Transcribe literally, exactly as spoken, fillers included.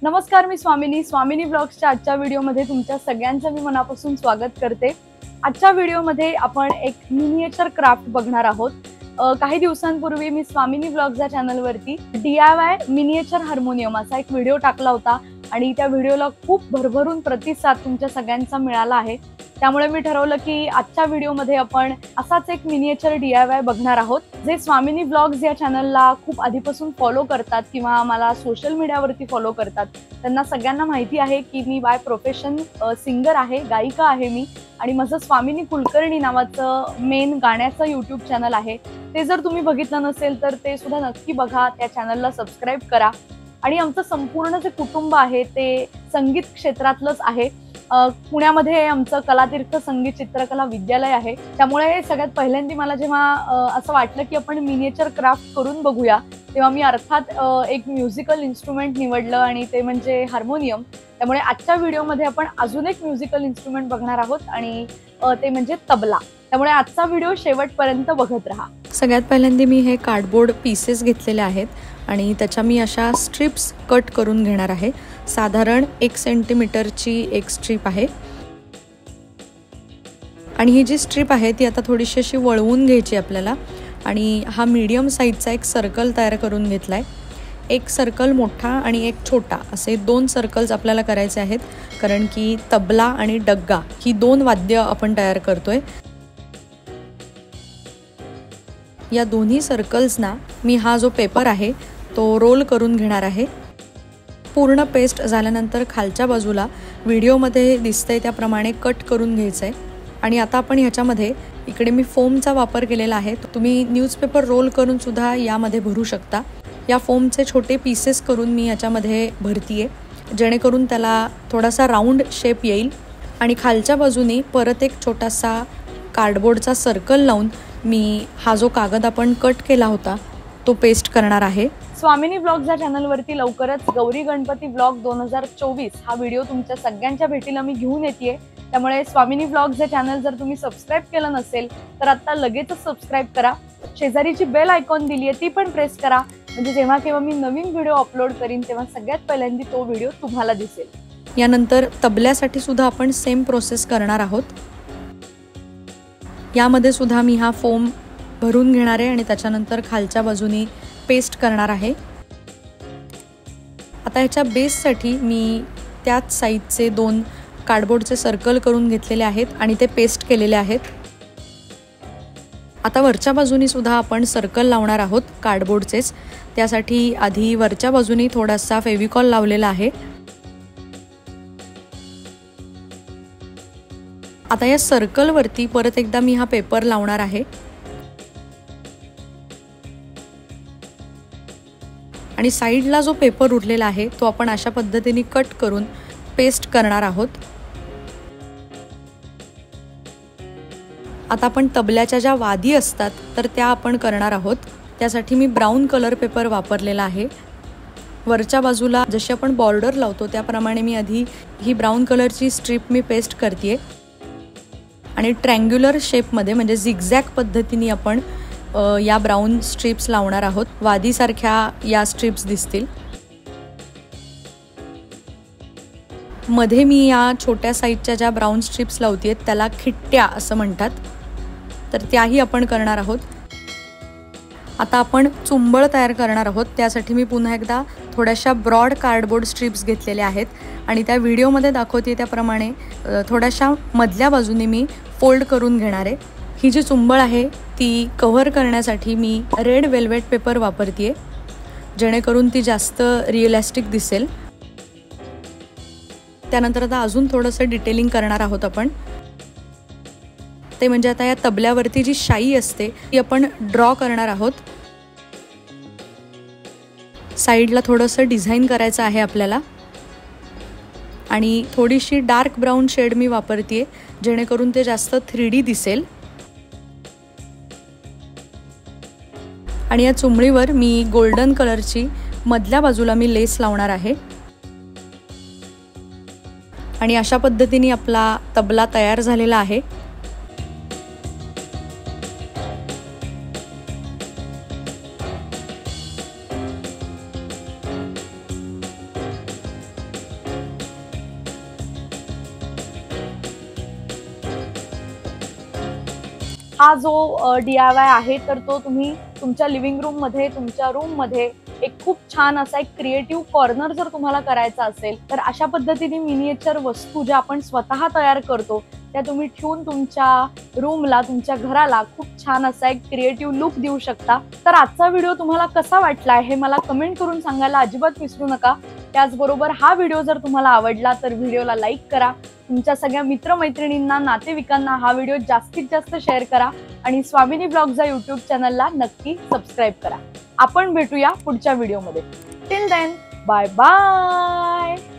नमस्कार, मी स्वामिनी स्वामिनी ब्लॉग्सच्या आजच्या व्हिडिओमध्ये तुमच्या सगळ्यांचं मी मनापासून स्वागत करते। आजच्या व्हिडिओमध्ये आपण एक मिनिएचर क्राफ्ट बघणार आहोत। काही दिवसांपूर्वी मी स्वामिनी ब्लॉग्सच्या चॅनलवरती डीआयवाय मिनिएचर हार्मोनियम असा एक व्हिडिओ टाकला होता आणि त्या व्हिडिओला खूप भरभरून प्रतिसाद तुमच्या सगळ्यांचा मिळाला आहे। त्यामुळे मी ठरवलं की आजच्या व्हिडिओमध्ये आपण असाच एक मिनिएचर डीआयवाय बघणार आहोत। जे स्वामिनी ब्लॉग्स या चॅनलला खूप आधीपासून फॉलो करतात किंवा मला सोशल मीडियावरती फॉलो करतात त्यांना सगळ्यांना माहिती आहे की मी बाय प्रोफेशन सिंगर आहे, गायिका आहे मी, आणि माझं स्वामिनी कुलकर्णी नावाचं मेन गाण्याचं यूट्यूब चॅनल आहे। ते जर तुम्ही बघितलं नसेल तर ते सुद्धा नक्की बघा, त्या चॅनलला सबस्क्राईब करा। आणि आमचं संपूर्ण जे कुटुंब आहे ते संगीत क्षेत्रातलंच आहे। पुण्यामध्ये आमचं कलातीर्थ संगीत चित्रकला विद्यालय आहे। त्यामुळे सगळ्यात पहिल्यांदा मला जेव्हा असं वाटलं की आपण मिनिएचर क्राफ्ट करून बघूया तेव्हा मी अर्थात एक म्युझिकल इन्स्ट्रुमेंट निवडलं आणि ते म्हणजे हार्मोनियम। त्यामुळे आजच्या व्हिडिओमध्ये आपण अजून एक म्युझिकल इन्स्ट्रुमेंट बघणार आहोत आणि ते म्हणजे तबला। त्यामुळे आजचा व्हिडिओ शेवटपर्यंत बघत राहा। सगळ्यात पहिल्यांदा मी हे कार्डबोर्ड पीसेस घेतलेले आहेत आणि त्याच्या मी अशा स्ट्रिप्स कट करून घेणार आहे। साधारण एक सेंटीमीटरची एक स्ट्रिप आहे आणि ही जी स्ट्रिप आहे ती आता थोडीशी अशी वळवून घ्यायची आपल्याला। आणि हा मीडियम साईजचा एक सर्कल तयार करून घेतलाय। एक सर्कल मोठा आणि एक छोटा असे दोन सर्कल्स आपल्याला करायचे आहेत, कारण की तबला आणि डग्गा ही दोन वाद्य आपण तयार करतोय। या दोन्ही सर्कल्सना मी हा जो पेपर आहे तो रोल करून घेणार आहे। पूर्ण पेस्ट झाल्यानंतर खालच्या बाजूला व्हिडिओमध्ये दिसतंय त्याप्रमाणे कट करून घ्यायचं आहे। आणि आता आपण ह्याच्यामध्ये इकडे मी फोमचा वापर केलेला आहे, तुम्ही न्यूजपेपर रोल करून सुद्धा यामध्ये भरू शकता। या फोमचे छोटे पीसेस करून मी याच्यामध्ये भरतीये जेणेकरून त्याला थोडासा राऊंड शेप येईल। आणि खालच्या बाजूनी परत एक छोटासा कार्डबोर्डचा सर्कल लावून मी हा जो कागद आपण कट केला होता तो पेस्ट करणार आहे। स्वामिनी ब्लॉग्स या चॅनलवरती लवकरच गौरी गणपती ब्लॉग दोन हजार चोवीस हा व्हिडिओ तुमच्या सगळ्यांच्या भेटीला मी घेऊन येते। त्यामुळे स्वामिनी ब्लॉग्स या चॅनल जर तुम्ही सबस्क्राईब केलं नसेल तर आता लगेचच सबस्क्राईब करा। शेजारीची बेल आयकॉन दिली आहे ती पण प्रेस करा, म्हणजे जेव्हा केव्हा मी नवीन व्हिडिओ अपलोड करीन तेव्हा सगळ्यात पहिल्यांदा तो व्हिडिओ तुम्हाला दिसेल। यानंतर तबल्यासाठी सुद्धा आपण सेम प्रोसेस करणार आहोत। यामध्ये सुद्धा मी हा फोम भरून घेणार आहे आणि त्याच्यानंतर खालच्या बाजूनी पेस्ट करणार आहे। आता ह्याच्या बेससाठी मी त्याच साईजचे दोन कार्डबोर्डचे सर्कल करून घेतलेले आहेत आणि ते पेस्ट केलेले आहेत। आता वरच्या बाजूनी सुद्धा आपण सर्कल लावणार आहोत कार्डबोर्डचेच। त्यासाठी आधी वरच्या बाजूनी थोडासा फेविकॉल लावलेला आहे। आता या सर्कलवरती परत एकदा मी हा पेपर लावणार आहे आणि साईडला जो पेपर उरलेला आहे तो आपण अशा पद्धतीने कट करून पेस्ट करणार आहोत। आता आपण तबल्याच्या ज्या वादी असतात तर त्या आपण करणार आहोत। त्यासाठी मी ब्राऊन कलर पेपर वापरलेला आहे। वरच्या बाजूला जशी आपण बॉर्डर लावतो त्याप्रमाणे मी आधी ही ब्राऊन कलरची स्ट्रिप मी पेस्ट करते आणि ट्रँग्युलर शेपमध्ये म्हणजे झिगझॅग पद्धतीने आपण या ब्राऊन स्ट्रिप्स लावणार आहोत। वादीसारख्या या स्ट्रिप्स दिसतील। मध्ये मी या छोट्या साईजच्या ज्या ब्राऊन स्ट्रिप्स लावते त्याला खिट्ट्या असं म्हणतात, तर त्याही आपण करणार आहोत। आता आपण चुंबळ तयार करणार आहोत। त्यासाठी मी पुन्हा एकदा थोड्याशा ब्रॉड कार्डबोर्ड स्ट्रिप्स घेतलेल्या आहेत आणि त्या व्हिडिओमध्ये दाखवते त्याप्रमाणे थोड्याशा मधल्या बाजूने मी फोल्ड करून घेणार आहे। ही जी चुंबळ आहे ती कव्हर करण्यासाठी मी रेड वेल्वेट पेपर वापरते जेणेकरून ती जास्त रिअलिस्टिक दिसेल। त्यानंतर आता अजून थोडंसं डिटेलिंग करणार आहोत आपण, ते म्हणजे आता या तबल्यावरती जी शाई असते ती आपण ड्रॉ करणार आहोत। साईडला थोडंसं डिझाईन करायचं आहे आपल्याला आणि थोडीशी डार्क ब्राऊन शेड मी वापरते जेणेकरून ते जास्त थ्री डी दिसेल। आणि या चुंबळीवर मी गोल्डन कलरची मधल्या बाजूला मी लेस लावणार आहे आणि अशा पद्धतीने आपला तबला तयार झालेला आहे। हा जो डी आय वाय आहे तर तो तुम्ही तुमच्या लिव्हिंग रूम मध्ये, तुमच्या रूम मध्ये एक खूप छान असा एक क्रिएटिव्ह कॉर्नर जर तुम्हाला करायचा असेल तर अशा पद्धतीने मिनिएचर वस्तू ज्या आपण स्वतः तयार करतो त्या तुम्ही ठेवून तुमच्या रूमला, तुमच्या घराला खूप छान असा एक क्रिएटिव्ह लुक देऊ शकता. तर आजचा व्हिडिओ तुम्हाला कसा वाटला हे मला कमेंट करून सांगायला अजिबात विसरू नका. त्याचबरोबर हा व्हिडिओ जर तुम्हाला आवडला तर व्हिडिओला लाईक करा, तुमच्या सगळ्या मित्रमैत्रिणींना, नातेवाईकांना हा व्हिडिओ जास्तीत जास्त शेअर करा आणि स्वामिनी ब्लॉग्स या युट्यूब चॅनलला नक्की सबस्क्राईब करा. आपण भेटूया पुढच्या व्हिडिओमध्ये. Till then, bye bye.